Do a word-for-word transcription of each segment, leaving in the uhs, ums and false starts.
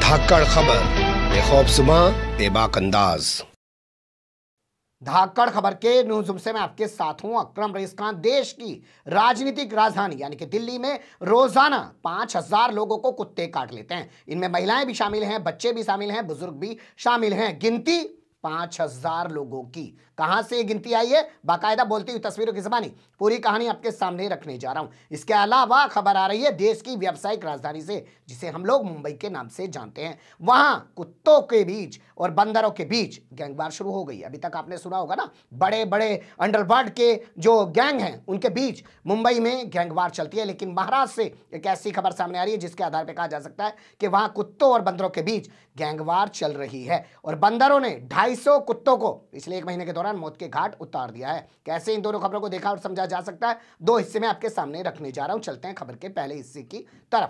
धाकड़ खबर, बेखौफजुमा बेबाक अंदाज। धाकड़ खबर के न्यूज़ से मैं आपके साथ हूं अकरम रईस खान। देश की राजनीतिक राजधानी यानी कि दिल्ली में रोजाना पांच हजार लोगों को कुत्ते काट लेते हैं। इनमें महिलाएं भी शामिल हैं, बच्चे भी शामिल हैं, बुजुर्ग भी शामिल हैं। गिनती पांच हजार लोगों की। कहां से गिनती आई है, बाकायदा बोलती हुई तस्वीरों की ज़बानी पूरी कहानी आपके सामने रखने जा रहा हूं। इसके अलावा खबर आ रही है देश की व्यावसायिक राजधानी से, जिसे हम लोग मुंबई के नाम से जानते हैं। वहां कुत्तों के बीच और बंदरों के बीच गैंगवार शुरू हो गई। अभी तक आपने सुना होगा ना, बड़े बड़े अंडरवर्ल्ड के जो गैंग हैं उनके बीच मुंबई में गैंगवार चलती है। लेकिन महाराष्ट्र से एक ऐसी खबर सामने आ रही है जिसके आधार पर कहा जा सकता है कि वहां कुत्तों और बंदरों के बीच गैंगवार चल रही है और बंदरों ने ढाई सौ कुत्तों को पिछले एक महीने के दौरान मौत के घाट उतार दिया है। कैसे इन दोनों खबरों को देखा और समझा जा सकता है, दो हिस्से में आपके सामने रखने जा रहा हूं। चलते हैं खबर के पहले हिस्से की तरफ।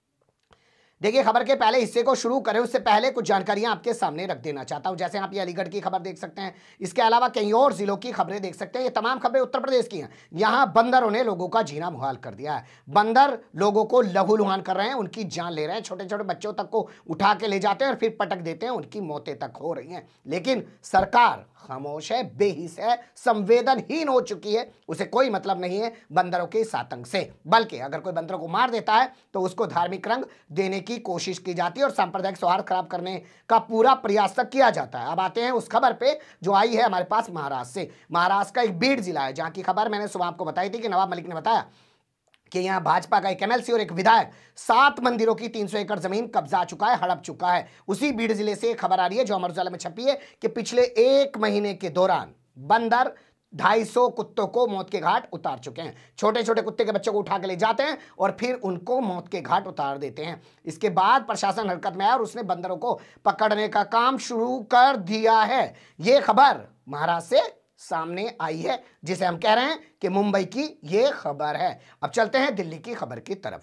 देखिए, खबर के पहले हिस्से को शुरू करें उससे पहले कुछ जानकारियां आपके सामने रख देना चाहता हूं। जैसे आप ये अलीगढ़ की खबर देख सकते हैं, इसके अलावा कई और जिलों की खबरें देख सकते हैं। ये तमाम खबरें उत्तर प्रदेश की हैं। यहां बंदरों ने लोगों का जीना मुहाल कर दिया है। बंदर लोगों को लहूलुहान कर रहे हैं, उनकी जान ले रहे हैं। छोटे छोटे बच्चों तक को उठा के ले जाते हैं और फिर पटक देते हैं, उनकी मौतें तक हो रही हैं। लेकिन सरकार खामोश है, बेहिस है, संवेदनहीन हो चुकी है। उसे कोई मतलब नहीं है बंदरों के इस आतंक से, बल्कि अगर कोई बंदरों को मार देता है तो उसको धार्मिक रंग देने की कोशिश की जाती है और सांप्रदायिक सौहार्द खराब करने का पूरा प्रयास तक किया जाता है। अब आते हैं उस खबर पे जो आई है हमारे पास महाराष्ट्र से। महाराष्ट्र का एक बीड जिला है जहां की खबर मैंने सुबह आपको बताई थी कि नवाब मलिक ने बताया कि यहां भाजपा का एक एमएलसी और एक विधायक सात मंदिरों की तीन सौ एकड़ जमीन कब्जा चुका है, हड़प चुका है। उसी बीड जिले से खबर आ रही है जो अमर उजाला में छपी है कि पिछले एक महीने के दौरान बंदर ढाई सौ कुत्तों को मौत के घाट उतार चुके हैं। छोटे छोटे कुत्ते के बच्चों को उठा के ले जाते हैं और फिर उनको मौत के घाट उतार देते हैं। इसके बाद प्रशासन हरकत में आया और उसने बंदरों को पकड़ने का काम शुरू कर दिया है। यह खबर महाराष्ट्र से सामने आई है, जिसे हम कह रहे हैं कि मुंबई की यह खबर है। अब चलते हैं दिल्ली की खबर की तरफ।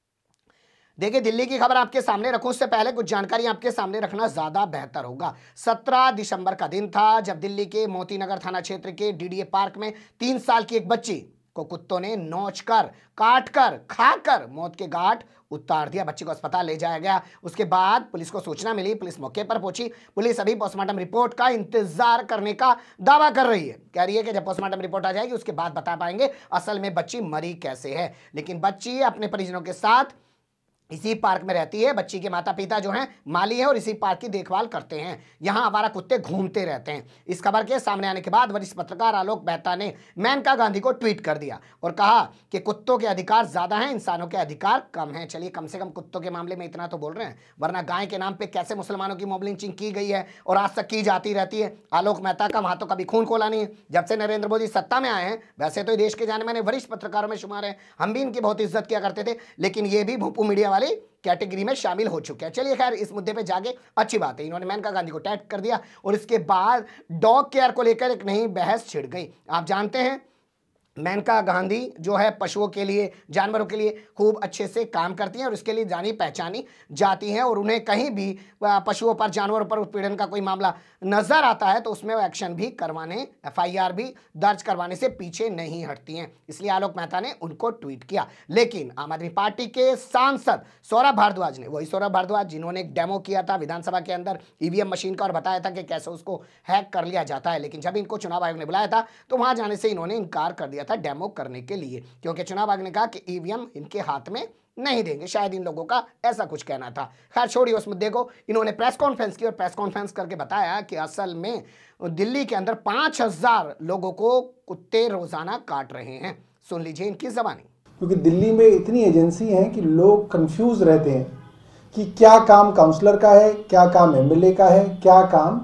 देखिए, दिल्ली की खबर आपके सामने रखूं उससे पहले कुछ जानकारी आपके सामने रखना ज्यादा बेहतर होगा। सत्रह दिसंबर का दिन था जब दिल्ली के मोती नगर थाना क्षेत्र के डीडीए पार्क में तीन साल की एक बच्ची को कुत्तों ने नोचकर, काटकर, खाकर मौत के घाट उतार दिया। बच्ची को अस्पताल ले जाया गया। उसके बाद पुलिस को सूचना मिली, पुलिस मौके पर पहुंची। पुलिस अभी पोस्टमार्टम रिपोर्ट का इंतजार करने का दावा कर रही है। कह रही है कि जब पोस्टमार्टम रिपोर्ट आ जाएगी उसके बाद बता पाएंगे असल में बच्ची मरी कैसे है। लेकिन बच्ची अपने परिजनों के साथ इसी पार्क में रहती है। बच्ची के माता पिता जो हैं माली हैं और इसी पार्क की देखभाल करते हैं। यहां आवारा कुत्ते घूमते रहते हैं। इस खबर के सामने आने के बाद वरिष्ठ पत्रकार आलोक मेहता ने मेनका गांधी को ट्वीट कर दिया और कहा कि कुत्तों के अधिकार ज्यादा हैं, इंसानों के अधिकार कम हैं। चलिए, कम से कम कुत्तों के मामले में इतना तो बोल रहे हैं, वरना गाय के नाम पर कैसे मुसलमानों की मॉब लिंचिंग की गई है और आज तक की जाती रहती है। आलोक मेहता का वहां तो कभी खून खोला नहीं है। जब से नरेंद्र मोदी सत्ता में आए हैं, वैसे तो देश के जाने माने वरिष्ठ पत्रकारों में शुमार है, हम भी इनकी बहुत इज्जत किया करते थे, लेकिन ये भी भूपू मीडिया वाली कैटेगरी में शामिल हो चुके हैं। चलिए, खैर इस मुद्दे पे जाके अच्छी बात है, इन्होंने मेनका गांधी को टैग कर दिया और इसके बाद डॉग केयर को लेकर एक नई बहस छिड़ गई। आप जानते हैं मेनका गांधी जो है पशुओं के लिए, जानवरों के लिए खूब अच्छे से काम करती हैं और इसके लिए जानी पहचानी जाती हैं और उन्हें कहीं भी पशुओं पर, जानवरों पर उत्पीड़न का कोई मामला नजर आता है तो उसमें वो एक्शन भी करवाने, एफआईआर भी दर्ज करवाने से पीछे नहीं हटती हैं। इसलिए आलोक मेहता ने उनको ट्वीट किया। लेकिन आम आदमी पार्टी के सांसद सौरभ भारद्वाज ने, वही सौरभ भारद्वाज जिन्होंने एक डेमो किया था विधानसभा के अंदर ईवीएम मशीन का और बताया था कि कैसे उसको हैक कर लिया जाता है, लेकिन जब इनको चुनाव आयोग ने बुलाया था तो वहां जाने से इन्होंने इनकार कर दिया था डेमो करने के लिए, क्योंकि चुनाव आयोग ने कहा कि ईवीएम इनके हाथ में नहीं देंगे। शायद इन लोगों का ऐसा कुछ कहना था। खैर छोड़िए उस मुद्दे को। इन्होंने प्रेस कॉन्फ्रेंस की और प्रेस कॉन्फ्रेंस करके बताया कि असल में दिल्ली के अंदर पांच हजार लोगों को कुत्ते रोजाना काट रहे हैं। सुन लीजिए इनकी ज़बानी। क्योंकि दिल्ली में इतनी एजेंसी हैं कि लोग कंफ्यूज रहते हैं कि क्या काम काउंसलर का है, क्या काम एमएलए का है, क्या काम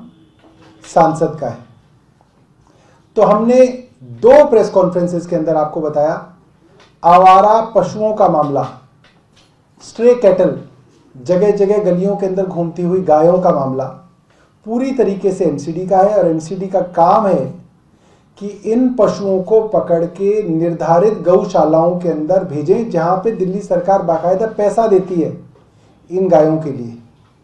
सांसद का है। तो हमने दो प्रेस कॉन्फ्रेंसेस के अंदर आपको बताया, आवारा पशुओं का मामला, स्ट्रे कैटल, जगह जगह गलियों के अंदर घूमती हुई गायों का मामला पूरी तरीके से एमसीडी का है और एमसीडी का काम है कि इन पशुओं को पकड़ के निर्धारित गौशालाओं के अंदर भेजें, जहां पे दिल्ली सरकार बाकायदा पैसा देती है इन गायों के लिए।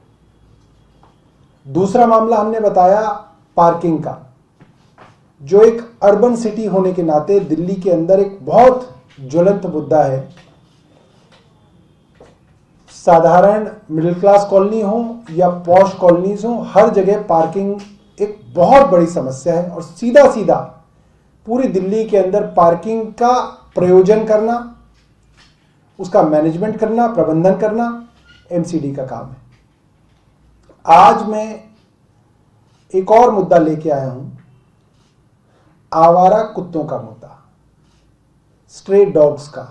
दूसरा मामला हमने बताया पार्किंग का, जो एक अर्बन सिटी होने के नाते दिल्ली के अंदर एक बहुत ज्वलंत मुद्दा है। साधारण मिडिल क्लास कॉलोनी हो या पॉश कॉलोनीज हो, हर जगह पार्किंग एक बहुत बड़ी समस्या है। और सीधा सीधा पूरी दिल्ली के अंदर पार्किंग का प्रयोजन करना, उसका मैनेजमेंट करना, प्रबंधन करना एमसीडी का काम है। आज मैं एक और मुद्दा लेके आया हूं, आवारा कुत्तों का मुद्दा, स्ट्रे डॉग्स का।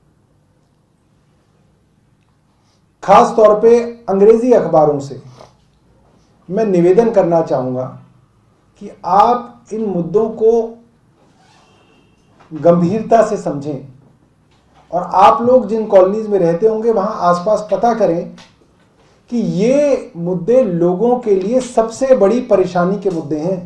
खास तौर पे अंग्रेजी अखबारों से मैं निवेदन करना चाहूंगा कि आप इन मुद्दों को गंभीरता से समझें और आप लोग जिन कॉलोनीज में रहते होंगे वहां आसपास पता करें कि ये मुद्दे लोगों के लिए सबसे बड़ी परेशानी के मुद्दे हैं।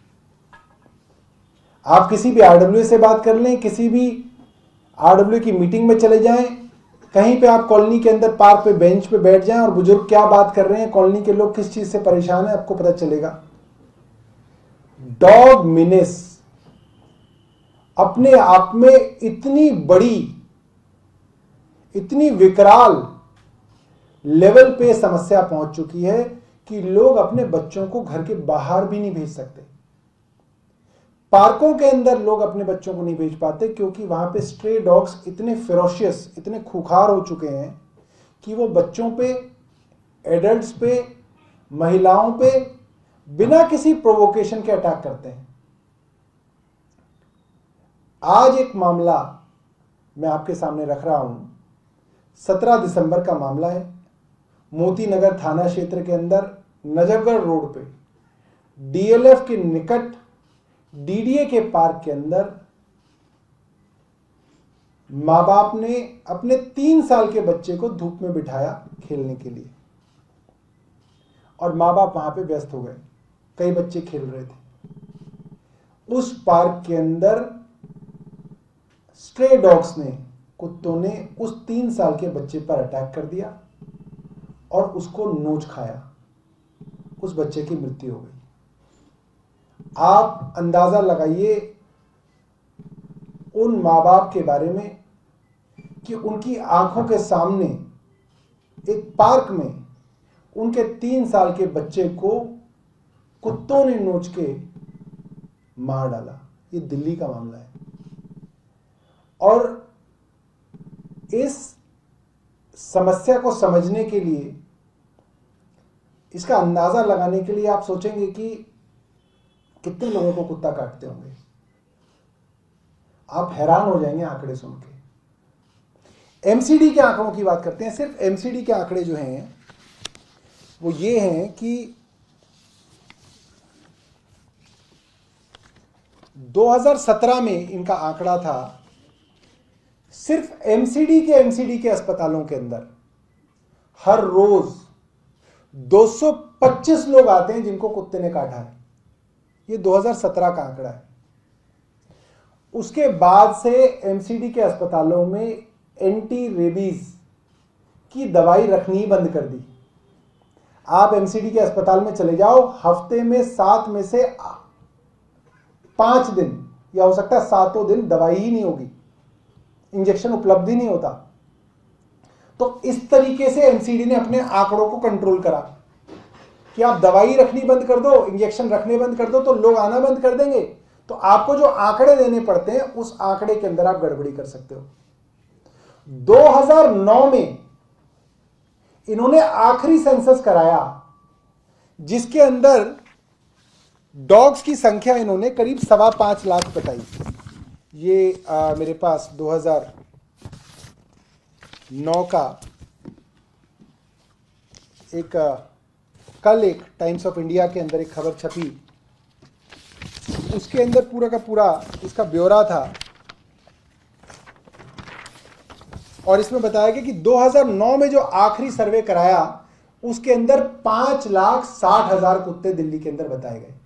आप किसी भी आरडब्ल्यू से बात कर लें, किसी भी आरडब्ल्यू की मीटिंग में चले जाएं, कहीं पे आप कॉलोनी के अंदर पार्क पे बेंच पे बैठ जाएं और बुजुर्ग क्या बात कर रहे हैं, कॉलोनी के लोग किस चीज से परेशान हैं, आपको पता चलेगा। डॉग मिनेस अपने आप में इतनी बड़ी, इतनी विकराल लेवल पे समस्या पहुंच चुकी है कि लोग अपने बच्चों को घर के बाहर भी नहीं भेज सकते। पार्कों के अंदर लोग अपने बच्चों को नहीं भेज पाते क्योंकि वहां पे स्ट्रे डॉग्स इतने फेरोशियस, इतने खुखार हो चुके हैं कि वो बच्चों पे, एडल्ट्स पे, महिलाओं पे बिना किसी प्रोवोकेशन के अटैक करते हैं। आज एक मामला मैं आपके सामने रख रहा हूं, सत्रह दिसंबर का मामला है। मोती नगर थाना क्षेत्र के अंदर नजफगढ़ रोड पे डीएलएफ के निकट डीडीए के पार्क के अंदर मां बाप ने अपने तीन साल के बच्चे को धूप में बिठाया खेलने के लिए और मां बाप वहां पे व्यस्त हो गए। कई बच्चे खेल रहे थे। उस पार्क के अंदर स्ट्रे डॉग्स ने, कुत्तों ने उस तीन साल के बच्चे पर अटैक कर दिया और उसको नोच खाया। उस बच्चे की मृत्यु हो गई। आप अंदाजा लगाइए उन मां बाप के बारे में कि उनकी आंखों के सामने एक पार्क में उनके तीन साल के बच्चे को कुत्तों ने नोच के मार डाला। ये दिल्ली का मामला है। और इस समस्या को समझने के लिए, इसका अंदाजा लगाने के लिए आप सोचेंगे कि कितने लोगों को कुत्ता काटते होंगे। आप हैरान हो जाएंगे आंकड़े सुन के। एमसीडी के आंकड़ों की बात करते हैं। सिर्फ एमसीडी के आंकड़े जो हैं वो ये हैं कि दो हज़ार सत्रह में इनका आंकड़ा था, सिर्फ एमसीडी के एमसीडी के अस्पतालों के अंदर हर रोज दो सौ पच्चीस लोग आते हैं जिनको कुत्ते ने काटा है। ये दो हज़ार सत्रह का आंकड़ा है। उसके बाद से एमसीडी के अस्पतालों में एंटी रेबीज की दवाई रखनी बंद कर दी। आप एमसीडी के अस्पताल में चले जाओ, हफ्ते में सात में से पांच दिन या हो सकता है सातों दिन दवाई ही नहीं होगी, इंजेक्शन उपलब्ध ही नहीं होता। तो इस तरीके से एमसीडी ने अपने आंकड़ों को कंट्रोल करा कि आप दवाई रखनी बंद कर दो, इंजेक्शन रखने बंद कर दो तो लोग आना बंद कर देंगे। तो आपको जो आंकड़े देने पड़ते हैं उस आंकड़े के अंदर आप गड़बड़ी कर सकते हो। दो हज़ार नौ में इन्होंने आखिरी सेंसस कराया जिसके अंदर डॉग्स की संख्या इन्होंने करीब सवा पांच लाख बताई। ये आ, मेरे पास दो हज़ार नौ का एक आ, कल एक टाइम्स ऑफ इंडिया के अंदर एक खबर छपी, उसके अंदर पूरा का पूरा इसका ब्यौरा था और इसमें बताया गया कि दो हज़ार नौ में जो आखिरी सर्वे कराया उसके अंदर पांच लाख साठ हजार कुत्ते दिल्ली के अंदर बताए गए।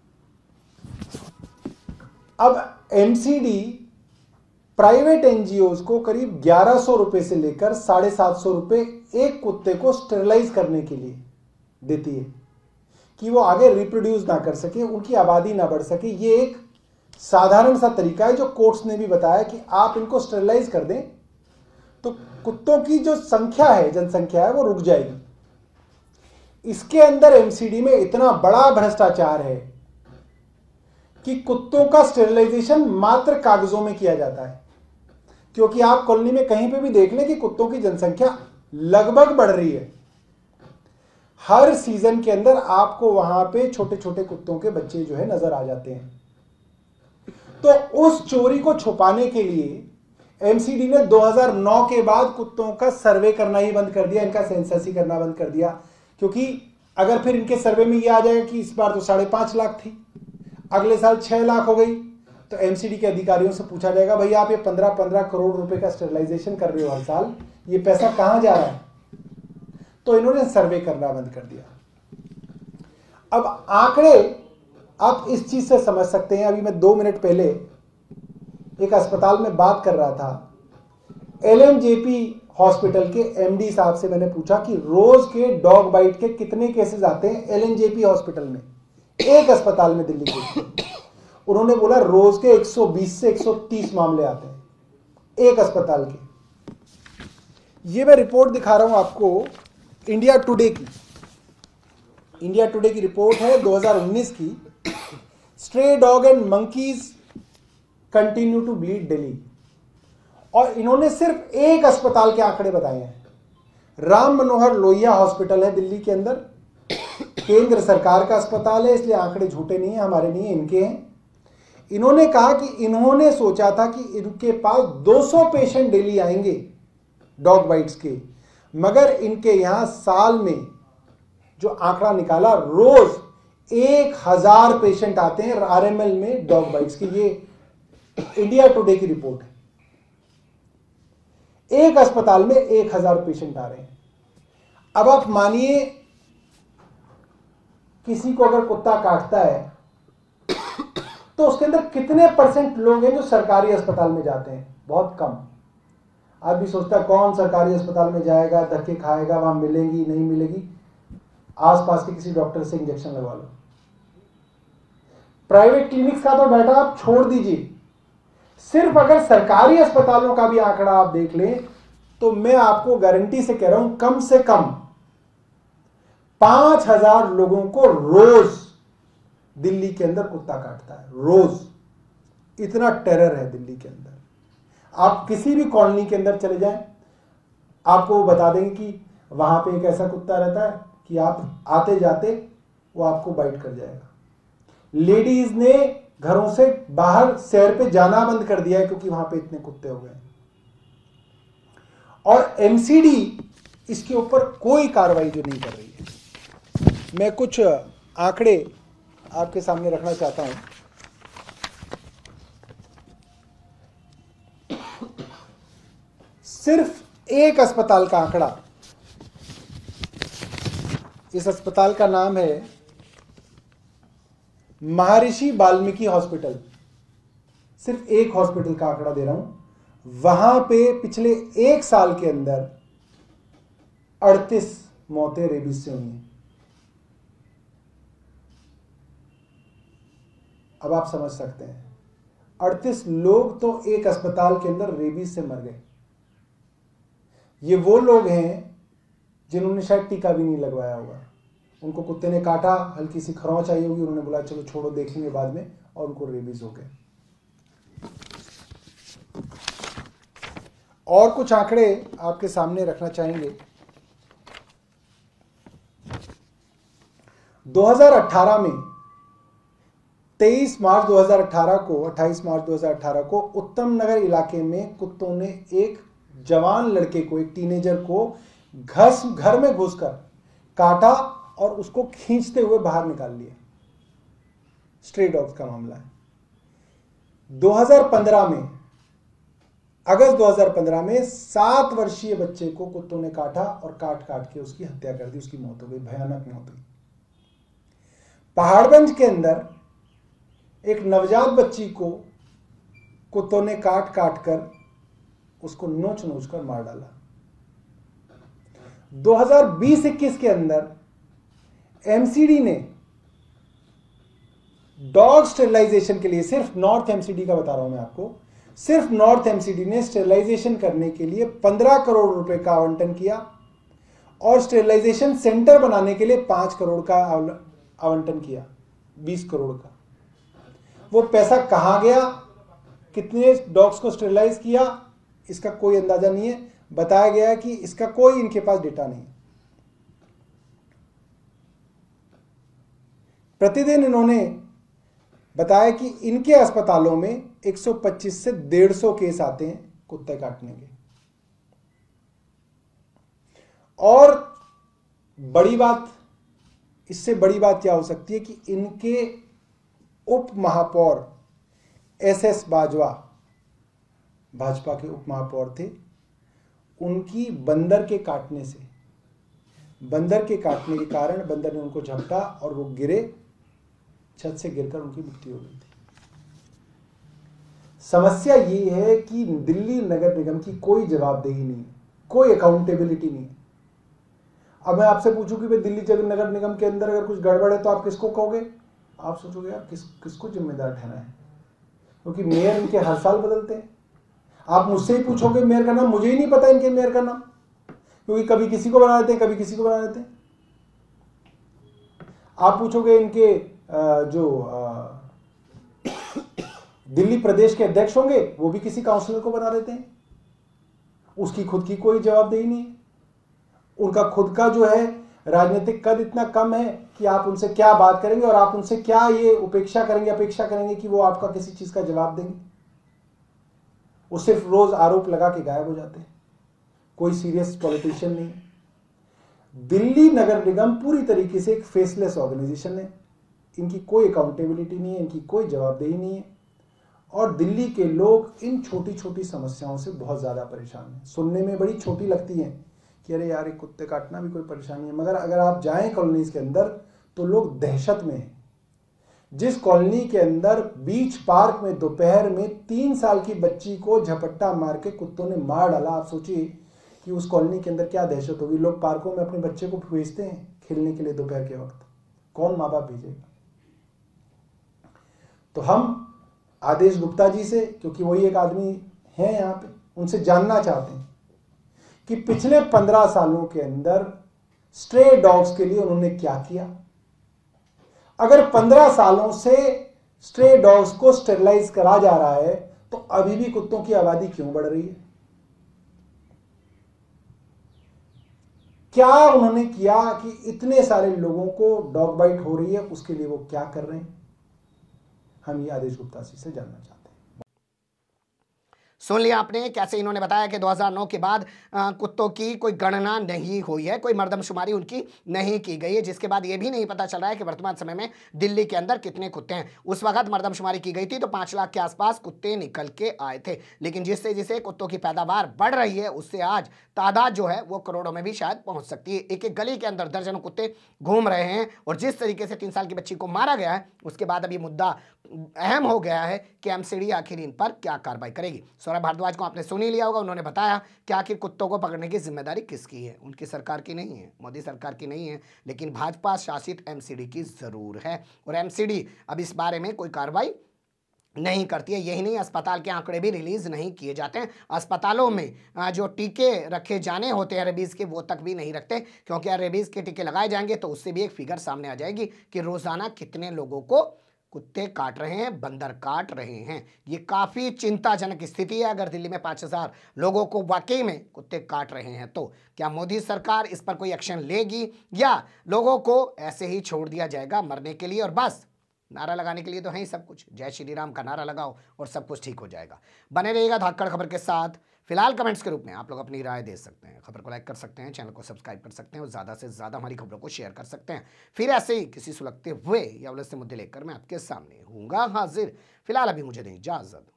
अब एमसीडी प्राइवेट एनजीओज को करीब ग्यारह सौ रुपए से लेकर साढ़े सात सौ रुपए एक कुत्ते को स्टेरलाइज करने के लिए देती है कि वो आगे रिप्रोड्यूस ना कर सके, उनकी आबादी ना बढ़ सके। ये एक साधारण सा तरीका है जो कोर्ट्स ने भी बताया कि आप इनको स्टेरलाइज कर दें तो कुत्तों की जो संख्या है, जनसंख्या है, वो रुक जाएगी। इसके अंदर एमसीडी में इतना बड़ा भ्रष्टाचार है कि कुत्तों का स्टेरिलाइजेशन मात्र कागजों में किया जाता है, क्योंकि आप कॉलोनी में कहीं पे भी देख लें कि कुत्तों की जनसंख्या लगभग बढ़ रही है। हर सीजन के अंदर आपको वहां पे छोटे छोटे कुत्तों के बच्चे जो है नजर आ जाते हैं। तो उस चोरी को छुपाने के लिए एमसीडी ने दो हज़ार नौ के बाद कुत्तों का सर्वे करना ही बंद कर दिया, इनका सेंसस ही करना बंद कर दिया, क्योंकि अगर फिर इनके सर्वे में यह आ जाएगा कि इस बार तो साढ़े पांच लाख थी, अगले साल छह लाख हो गई, तो एमसीडी के अधिकारियों से पूछा जाएगा, भाई आप ये पंद्रह पंद्रह करोड़ रुपए का स्टेरिलाइजेशन कर रहे हो हर साल, ये पैसा कहां जा रहा है? तो इन्होंने सर्वे करना बंद कर दिया। अब आंकड़े आप इस चीज से समझ सकते हैं। अभी मैं दो मिनट पहले एक अस्पताल में बात कर रहा था, एलएमजेपी हॉस्पिटल के एमडी साहब से मैंने पूछा कि रोज के डॉग बाइट के कितने केसेस आते हैं एलएमजेपी हॉस्पिटल में, एक अस्पताल में दिल्ली के। उन्होंने बोला रोज के एक सौ बीस से एक सौ तीस मामले आते हैं एक अस्पताल के। ये मैं रिपोर्ट दिखा रहा हूं आपको इंडिया टुडे की। इंडिया टुडे की रिपोर्ट है दो हज़ार उन्नीस की, stray dog and monkeys continue to bleed Delhi. और इन्होंने सिर्फ एक अस्पताल के आंकड़े बताए हैं। राम मनोहर लोहिया हॉस्पिटल है दिल्ली के अंदर, केंद्र सरकार का अस्पताल है, इसलिए आंकड़े झूठे नहीं है, हमारे नहीं है, इनके हैं। इन्होंने कहा कि इन्होंने सोचा था कि इनके पास दो सौ पेशेंट डेली आएंगे डॉग बाइट्स के, मगर इनके यहां साल में जो आंकड़ा निकाला, रोज एक हजार पेशेंट आते हैं आरएमएल में डॉग बाइट्स की। ये इंडिया टुडे की रिपोर्ट है। एक अस्पताल में एक हजार पेशेंट आ रहे हैं। अब आप मानिए किसी को अगर कुत्ता काटता है तो उसके अंदर कितने परसेंट लोग हैं जो सरकारी अस्पताल में जाते हैं? बहुत कम। आदमी सोचता है कौन सरकारी अस्पताल में जाएगा, धक्के खाएगा, वहां मिलेगी नहीं मिलेगी, आसपास के किसी डॉक्टर से इंजेक्शन लगवा लो। प्राइवेट क्लिनिक्स का तो डाटा आप छोड़ दीजिए, सिर्फ अगर सरकारी अस्पतालों का भी आंकड़ा आप देख लें तो मैं आपको गारंटी से कह रहा हूं कम से कम पांच हजार लोगों को रोज दिल्ली के अंदर कुत्ता काटता है। रोज इतना टेरर है दिल्ली के अंदर। आप किसी भी कॉलोनी के अंदर चले जाएं, आपको वो बता देंगे कि वहां पे एक ऐसा कुत्ता रहता है कि आप आते जाते वो आपको बाइट कर जाएगा। लेडीज ने घरों से बाहर सैर पे जाना बंद कर दिया है क्योंकि वहां पे इतने कुत्ते हो गए। और एमसीडी इसके ऊपर कोई कार्रवाई जो नहीं कर रही है। मैं कुछ आंकड़े आपके सामने रखना चाहता हूं। सिर्फ एक अस्पताल का आंकड़ा, इस अस्पताल का नाम है महर्षि वाल्मीकि हॉस्पिटल। सिर्फ एक हॉस्पिटल का आंकड़ा दे रहा हूं। वहां पे पिछले एक साल के अंदर अड़तीस मौतें रेबीज से हुई हैं। अब आप समझ सकते हैं, अड़तीस लोग तो एक अस्पताल के अंदर रेबीज से मर गए। ये वो लोग हैं जिन्होंने शायद टीका भी नहीं लगवाया होगा। उनको कुत्ते ने काटा, हल्की सी खरोंच आई होगी, उन्होंने बोला चलो छोड़ो देखेंगे बाद में, और उनको रेबीज हो गए। और कुछ आंकड़े आपके सामने रखना चाहेंगे। दो हज़ार अठारह में तेईस मार्च दो हज़ार अठारह को अट्ठाईस मार्च दो हज़ार अठारह को उत्तम नगर इलाके में कुत्तों ने एक जवान लड़के को, एक टीनेजर को घस घर में घुसकर काटा और उसको खींचते हुए बाहर निकाल लिया। स्ट्रे डॉग्स का मामला है। दो हज़ार पंद्रह में, अगस्त दो हज़ार पंद्रह में सात वर्षीय बच्चे को कुत्तों ने काटा और काट काट के उसकी हत्या कर दी। उसकी मौत हो गई, भयानक मौत हुई। पहाड़गंज के अंदर एक नवजात बच्ची को कुत्तों ने काट काट कर उसको नोच नोच कर मार डाला। दो हज़ार बीस इक्कीस के अंदर एमसीडी ने डॉग स्टेरिलाइजेशन के लिए, सिर्फ नॉर्थ एमसीडी का बता रहा हूं मैं आपको, सिर्फ नॉर्थ एमसीडी ने स्टेरिलाइजेशन करने के लिए पंद्रह करोड़ रुपए का आवंटन किया और स्टेरिलाइजेशन सेंटर बनाने के लिए पांच करोड़ का आवंटन किया, बीस करोड़ का। वो पैसा कहां गया, कितने डॉग्स को स्टेरिलाइज किया, इसका कोई अंदाजा नहीं है। बताया गया है कि इसका कोई इनके पास डेटा नहीं है। प्रतिदिन इन्होंने बताया कि इनके अस्पतालों में एक सौ पच्चीस से डेढ़ सौ केस आते हैं कुत्ते काटने के। और बड़ी बात, इससे बड़ी बात क्या हो सकती है कि इनके उप महापौर एस एस बाजवा, भाजपा के उप महापौर थे, उनकी बंदर के काटने से बंदर के काटने के कारण बंदर ने उनको झपटा और वो गिरे, छत से गिरकर उनकी मृत्यु हो गई थी। समस्या ये है कि दिल्ली नगर निगम की कोई जवाबदेही नहीं है, कोई अकाउंटेबिलिटी नहीं है। अब मैं आपसे पूछूं कि भाई दिल्ली नगर निगम के अंदर अगर कुछ गड़बड़ है तो आप किसको कहोगे? आप सोचोगे यार किस किसको जिम्मेदार ठहराएं, क्योंकि मेयर इनके हर साल बदलते हैं। आप मुझसे ही पूछोगे मेयर का नाम, मुझे ही नहीं पता इनके मेयर का नाम, क्योंकि कभी किसी को बना देते हैं, कभी किसी को बना देते हैं। आप पूछोगे इनके जो दिल्ली प्रदेश के अध्यक्ष होंगे, वो भी किसी काउंसिलर को बना देते हैं, उसकी खुद की कोई जवाबदेही नहीं है। उनका खुद का जो है राजनीतिक कद इतना कम है कि आप उनसे क्या बात करेंगे और आप उनसे क्या ये उपेक्षा करेंगे, अपेक्षा करेंगे कि वो आपका किसी चीज का जवाब देंगे। वो सिर्फ रोज आरोप लगा के गायब हो जाते हैं, कोई सीरियस पॉलिटिशियन नहीं। दिल्ली नगर निगम पूरी तरीके से एक फेसलेस ऑर्गेनाइजेशन है, इनकी कोई अकाउंटेबिलिटी नहीं है, इनकी कोई जवाबदेही नहीं है। और दिल्ली के लोग इन छोटी छोटी समस्याओं से बहुत ज्यादा परेशान हैं। सुनने में बड़ी छोटी लगती हैं कि अरे यार एक कुत्ते काटना भी कोई परेशानी है, मगर अगर आप जाएं कॉलोनीज के अंदर तो लोग दहशत में हैं। जिस कॉलोनी के अंदर बीच पार्क में दोपहर में तीन साल की बच्ची को झपट्टा मार के कुत्तों ने मार डाला, आप सोचिए कि उस कॉलोनी के अंदर क्या दहशत होगी। लोग पार्कों में अपने बच्चे को भेजते हैं खेलने के लिए दोपहर के वक्त, कौन माँ बाप भेजेगा? तो हम आदेश गुप्ता जी से, क्योंकि वही एक आदमी है यहाँ पे, उनसे जानना चाहते हैं कि पिछले पंद्रह सालों के अंदर स्ट्रे डॉग्स के लिए उन्होंने क्या किया। अगर पंद्रह सालों से स्ट्रे डॉग्स को स्टेरिलाइज करा जा रहा है तो अभी भी कुत्तों की आबादी क्यों बढ़ रही है? क्या उन्होंने किया कि इतने सारे लोगों को डॉग बाइट हो रही है, उसके लिए वो क्या कर रहे हैं? हम ये आदेश गुप्ता जी से जानना चाहते हैं। सुन लिया आपने कैसे इन्होंने बताया कि दो हज़ार नौ के बाद आ, कुत्तों की कोई गणना नहीं हुई है, कोई मर्दमशुमारी उनकी नहीं की गई है, जिसके बाद ये भी नहीं पता चल रहा है कि वर्तमान समय में दिल्ली के अंदर कितने कुत्ते हैं। उस वक्त मर्दमशुमारी की गई थी तो पाँच लाख के आसपास कुत्ते निकल के आए थे, लेकिन जिससे जिसे कुत्तों की पैदावार बढ़ रही है उससे आज तादाद जो है वो करोड़ों में भी शायद पहुंच सकती है। एक एक गली के अंदर दर्जनों कुत्ते घूम रहे हैं और जिस तरीके से तीन साल की बच्ची को मारा गया है उसके बाद अब ये मुद्दा अहम हो गया है कि एमसीडी आखिर इन पर क्या कार्रवाई करेगी। सौरभ भारद्वाज को आपने सुन ही लिया होगा, उन्होंने बताया कि आखिर कुत्तों को पकड़ने की जिम्मेदारी किसकी है। उनकी सरकार की नहीं है, मोदी सरकार की नहीं है, लेकिन भाजपा शासित एमसीडी की जरूर है। और एमसीडी अब इस बारे में कोई कार्रवाई नहीं करती है। यही नहीं, अस्पताल के आंकड़े भी रिलीज नहीं किए जाते हैं। अस्पतालों में जो टीके रखे जाने होते हैं रेबीज के, वो तक भी नहीं रखते, क्योंकि रेबीज के टीके लगाए जाएंगे तो उससे भी एक फिगर सामने आ जाएगी कि रोजाना कितने लोगों को कुत्ते काट रहे हैं, बंदर काट रहे हैं। ये काफी चिंताजनक स्थिति है। अगर दिल्ली में पांच हजार लोगों को वाकई में कुत्ते काट रहे हैं तो क्या मोदी सरकार इस पर कोई एक्शन लेगी या लोगों को ऐसे ही छोड़ दिया जाएगा मरने के लिए और बस नारा लगाने के लिए तो है ही सब कुछ, जय श्री राम का नारा लगाओ और सब कुछ ठीक हो जाएगा। बने रहिएगा धाकड़ खबर के साथ। फिलहाल कमेंट्स के रूप में आप लोग अपनी राय दे सकते हैं, खबर को लाइक कर सकते हैं, चैनल को सब्सक्राइब कर सकते हैं और ज़्यादा से ज़्यादा हमारी खबरों को शेयर कर सकते हैं। फिर ऐसे ही किसी सुलगते हुए या उलझते मुद्दे लेकर मैं आपके सामने हूँगा हाजिर। फिलहाल अभी मुझे दें इजाज़त।